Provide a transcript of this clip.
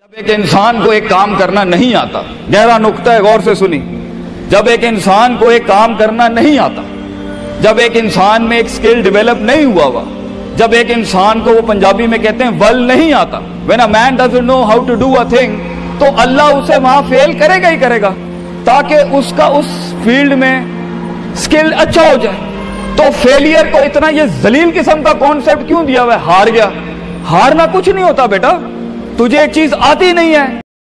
जब एक इंसान को एक काम करना नहीं आता, गहरा नुक्ता है, गौर से सुनी। जब एक इंसान को एक काम करना नहीं आता, जब एक इंसान में एक स्किल डेवलप नहीं हुआ, जब एक इंसान को, वो पंजाबी में कहते हैं, वल नहीं आता, when a man doesn't know how to do a thing, तो अल्लाह उसे वहां फेल करेगा ही करेगा, ताकि उसका उस फील्ड में स्किल अच्छा हो जाए। तो फेलियर को इतना ये जलील किस्म का कॉन्सेप्ट क्यों दिया हुआ है? हार गया। हारना कुछ नहीं होता बेटा, तुझे एक चीज आती नहीं है,